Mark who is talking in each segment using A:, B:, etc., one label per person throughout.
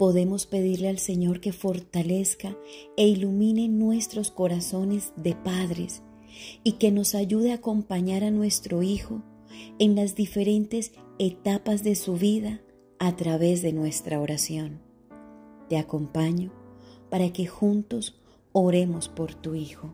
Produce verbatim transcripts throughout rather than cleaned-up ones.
A: podemos pedirle al Señor que fortalezca e ilumine nuestros corazones de padres y que nos ayude a acompañar a nuestro hijo en las diferentes etapas de su vida a través de nuestra oración. Te acompaño para que juntos oremos por tu hijo.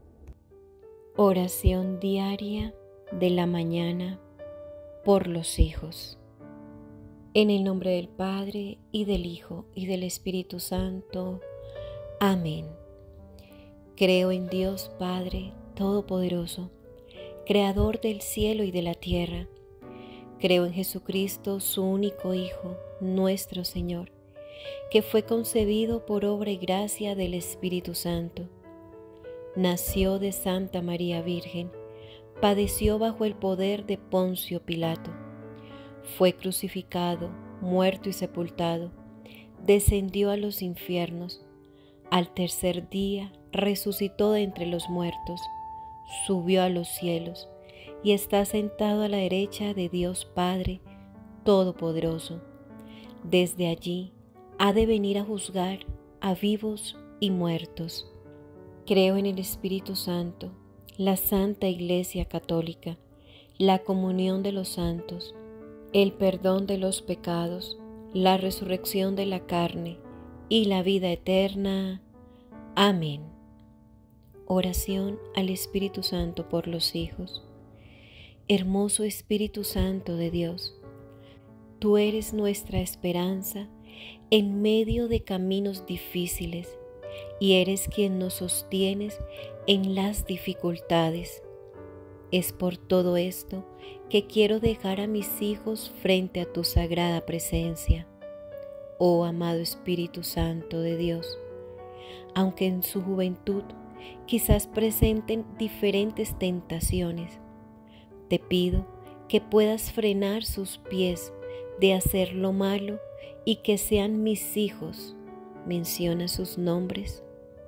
B: Oración diaria de la mañana por los hijos. En el nombre del Padre, y del Hijo, y del Espíritu Santo. Amén. Creo en Dios Padre Todopoderoso, Creador del cielo y de la tierra. Creo en Jesucristo, su único Hijo, nuestro Señor, que fue concebido por obra y gracia del Espíritu Santo. Nació de Santa María Virgen, padeció bajo el poder de Poncio Pilato. Fue crucificado, muerto y sepultado, descendió a los infiernos. Al tercer día resucitó de entre los muertos, subió a los cielos y está sentado a la derecha de Dios Padre Todopoderoso. Desde allí ha de venir a juzgar a vivos y muertos. Creo en el Espíritu Santo, la Santa Iglesia Católica, la comunión de los santos, el perdón de los pecados, la resurrección de la carne y la vida eterna. Amén. Oración al Espíritu Santo por los hijos. Hermoso Espíritu Santo de Dios, tú eres nuestra esperanza en medio de caminos difíciles y eres quien nos sostienes en las dificultades. Es por todo esto que quiero dejar a mis hijos frente a tu sagrada presencia, oh amado Espíritu Santo de Dios. Aunque en su juventud quizás presenten diferentes tentaciones, te pido que puedas frenar sus pies de hacer lo malo y que sean mis hijos. Menciona sus nombres.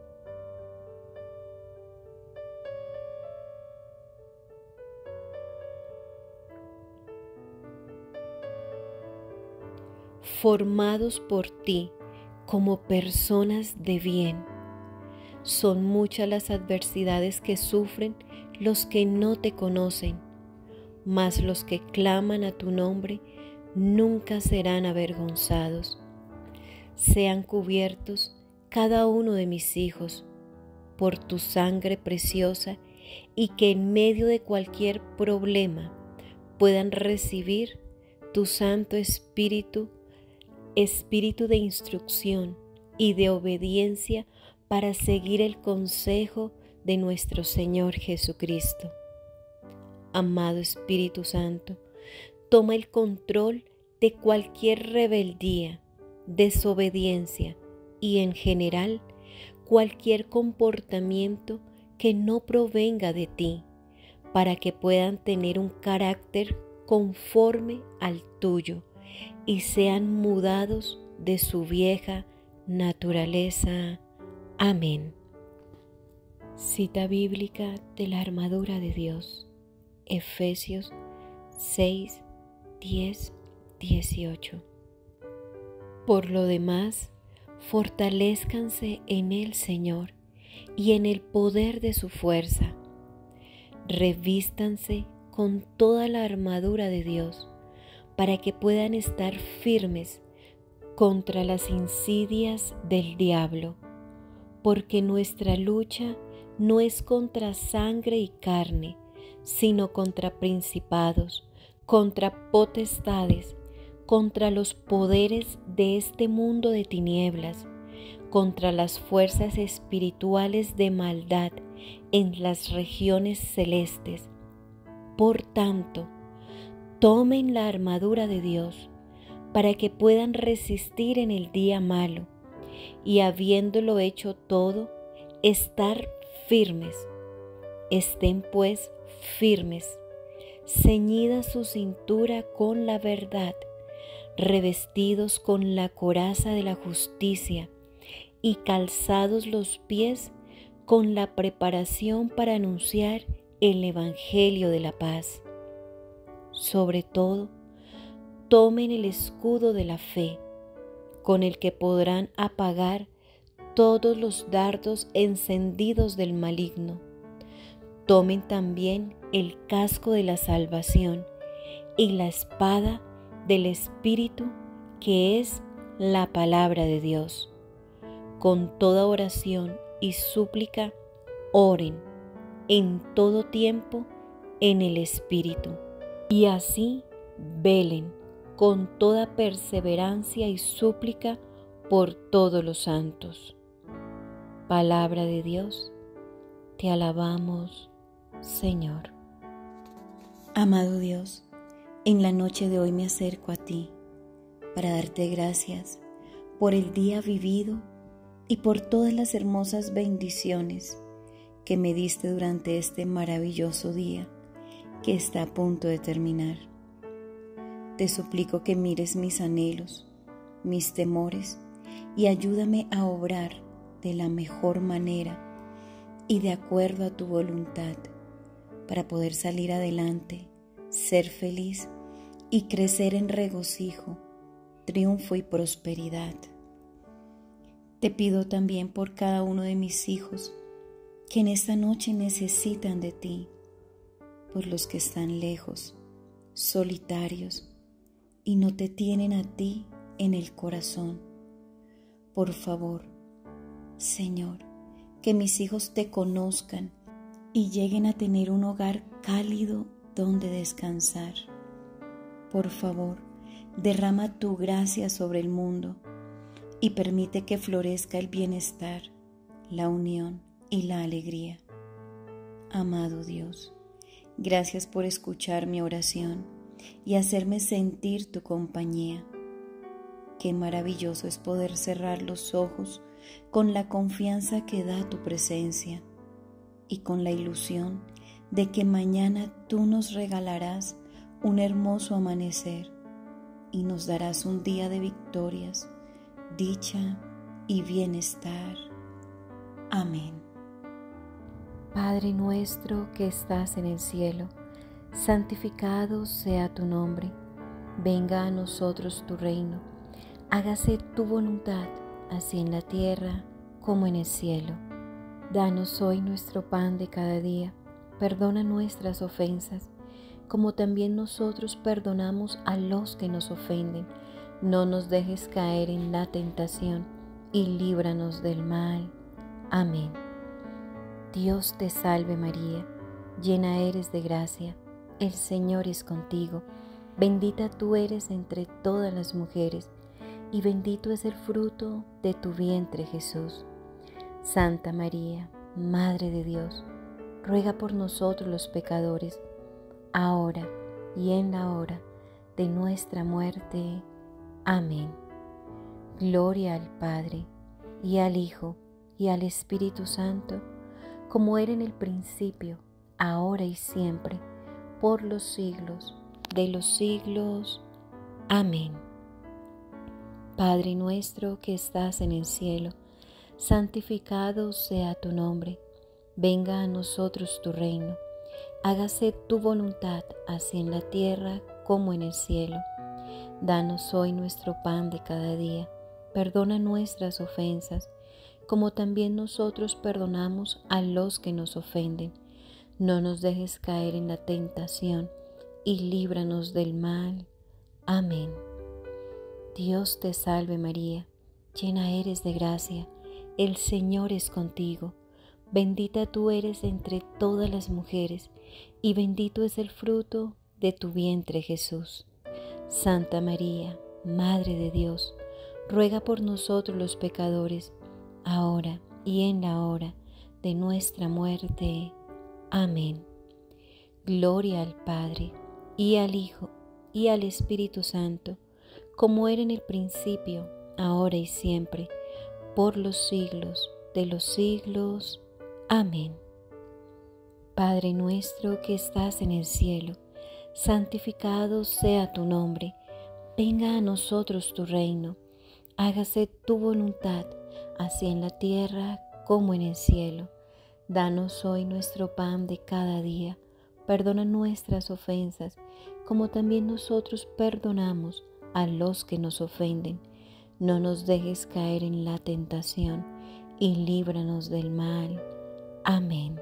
B: Formados por ti como personas de bien. Son muchas las adversidades que sufren los que no te conocen, mas los que claman a tu nombre nunca serán avergonzados. Sean cubiertos cada uno de mis hijos por tu sangre preciosa y que en medio de cualquier problema puedan recibir tu Santo Espíritu, Espíritu de instrucción y de obediencia para seguir el consejo de nuestro Señor Jesucristo. Amado Espíritu Santo, toma el control de cualquier rebeldía, desobediencia y en general cualquier comportamiento que no provenga de ti, para que puedan tener un carácter conforme al tuyo y sean mudados de su vieja naturaleza. Amén. Cita bíblica de la armadura de Dios, Efesios seis, diez, dieciocho. Por lo demás, fortalézcanse en el Señor y en el poder de su fuerza. Revístanse con toda la armadura de Dios para que puedan estar firmes contra las insidias del diablo, porque nuestra lucha no es contra sangre y carne, sino contra principados, contra potestades, contra los poderes de este mundo de tinieblas, contra las fuerzas espirituales de maldad en las regiones celestes. Por tanto, tomen la armadura de Dios para que puedan resistir en el día malo y, habiéndolo hecho todo, estar firmes. Estén pues firmes, ceñida su cintura con la verdad, revestidos con la coraza de la justicia y calzados los pies con la preparación para anunciar el Evangelio de la paz. Sobre todo, tomen el escudo de la fe, con el que podrán apagar todos los dardos encendidos del maligno. Tomen también el casco de la salvación y la espada del Espíritu, que es la palabra de Dios. Con toda oración y súplica, oren en todo tiempo en el Espíritu, y así velen con toda perseverancia y súplica por todos los santos. Palabra de Dios, te alabamos, Señor.
A: Amado Dios, en la noche de hoy me acerco a ti para darte gracias por el día vivido y por todas las hermosas bendiciones que me diste durante este maravilloso día que está a punto de terminar. Te suplico que mires mis anhelos, mis temores y ayúdame a obrar de la mejor manera y de acuerdo a tu voluntad para poder salir adelante, ser feliz y crecer en regocijo, triunfo y prosperidad. Te pido también por cada uno de mis hijos que en esta noche necesitan de ti, por los que están lejos, solitarios y no te tienen a ti en el corazón. Por favor, Señor, que mis hijos te conozcan y lleguen a tener un hogar cálido donde descansar. Por favor, derrama tu gracia sobre el mundo y permite que florezca el bienestar, la unión y la alegría. Amado Dios, gracias por escuchar mi oración y hacerme sentir tu compañía. Qué maravilloso es poder cerrar los ojos con la confianza que da tu presencia y con la ilusión de que mañana tú nos regalarás un hermoso amanecer y nos darás un día de victorias, dicha y bienestar. Amén.
B: Padre nuestro que estás en el cielo, santificado sea tu nombre. Venga a nosotros tu reino. Hágase tu voluntad, así en la tierra como en el cielo. Danos hoy nuestro pan de cada día. Perdona nuestras ofensas, como también nosotros perdonamos a los que nos ofenden. No nos dejes caer en la tentación y líbranos del mal. Amén. Dios te salve María, llena eres de gracia, el Señor es contigo. Bendita tú eres entre todas las mujeres, y bendito es el fruto de tu vientre Jesús. Santa María, Madre de Dios, ruega por nosotros los pecadores, ahora y en la hora de nuestra muerte. Amén. Gloria al Padre, y al Hijo, y al Espíritu Santo, como era en el principio, ahora y siempre, por los siglos de los siglos. Amén. Padre nuestro que estás en el cielo, santificado sea tu nombre. Venga a nosotros tu reino. Hágase tu voluntad, así en la tierra como en el cielo. Danos hoy nuestro pan de cada día. Perdona nuestras ofensas, como también nosotros perdonamos a los que nos ofenden. No nos dejes caer en la tentación y líbranos del mal. Amén. Dios te salve María, llena eres de gracia, el Señor es contigo. Bendita tú eres entre todas las mujeres, y bendito es el fruto de tu vientre Jesús. Santa María, Madre de Dios, ruega por nosotros los pecadores, ahora y en la hora de nuestra muerte. Amén. Gloria al Padre, y al Hijo, y al Espíritu Santo, como era en el principio, ahora y siempre, por los siglos de los siglos. Amén. Padre nuestro que estás en el cielo, santificado sea tu nombre. Venga a nosotros tu reino. Hágase tu voluntad, así en la tierra como en el cielo. Danos hoy nuestro pan de cada día. Perdona nuestras ofensas, como también nosotros perdonamos a los que nos ofenden. no nos dejes caer en la tentación y líbranos del mal. Amén.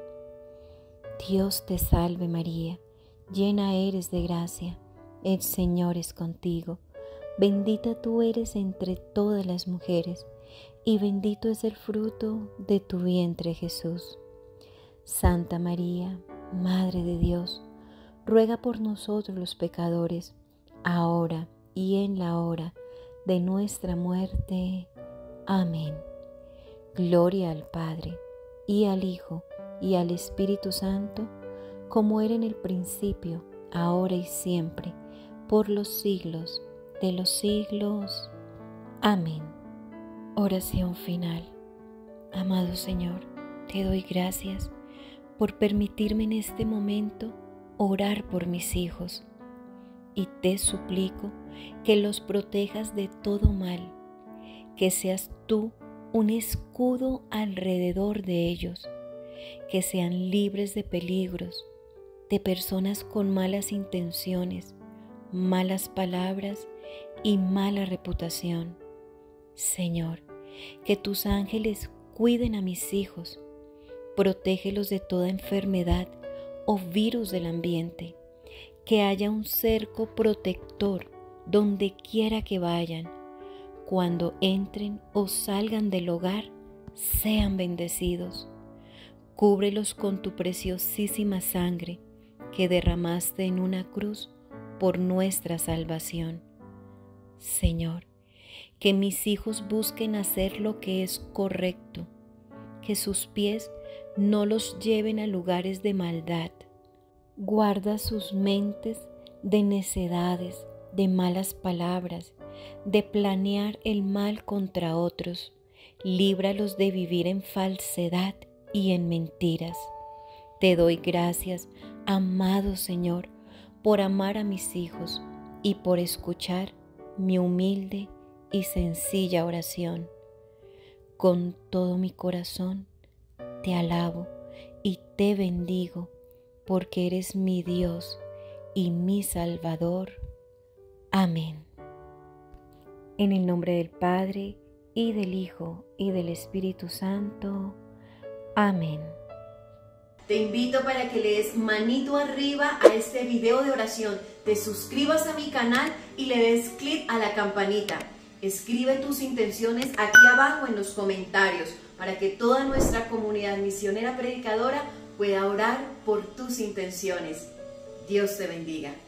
B: Dios te salve María, llena eres de gracia, el Señor es contigo. Bendita tú eres entre todas las mujeres, y bendito es el fruto de tu vientre Jesús. Santa María, Madre de Dios, ruega por nosotros los pecadores, ahora y en la hora de nuestra muerte. Amén. Gloria al Padre, y al Hijo, y al Espíritu Santo, como era en el principio, ahora y siempre, por los siglos de los siglos. Amén. Oración final. Amado Señor, te doy gracias por permitirme en este momento orar por mis hijos, y te suplico que los protejas de todo mal, que seas tú un escudo alrededor de ellos, que sean libres de peligros, de personas con malas intenciones, malas palabras y mala reputación. Señor, que tus ángeles cuiden a mis hijos, protégelos de toda enfermedad o virus del ambiente, que haya un cerco protector donde quiera que vayan. Cuando entren o salgan del hogar, sean bendecidos. Cúbrelos con tu preciosísima sangre que derramaste en una cruz por nuestra salvación. Señor, que mis hijos busquen hacer lo que es correcto, que sus pies no los lleven a lugares de maldad. Guarda sus mentes de necedades, de malas palabras, de planear el mal contra otros. Líbralos de vivir en falsedad y en mentiras. Te doy gracias, amado Señor, por amar a mis hijos y por escuchar mi humilde y sencilla oración. Con todo mi corazón te alabo y te bendigo, porque eres mi Dios y mi Salvador. Amén. En el nombre del Padre, y del Hijo, y del Espíritu Santo. Amén.
A: Te invito para que le des manito arriba a este video de oración, te suscribas a mi canal y le des clic a la campanita. Escribe tus intenciones aquí abajo en los comentarios para que toda nuestra comunidad misionera predicadora pueda orar por tus intenciones. Dios te bendiga.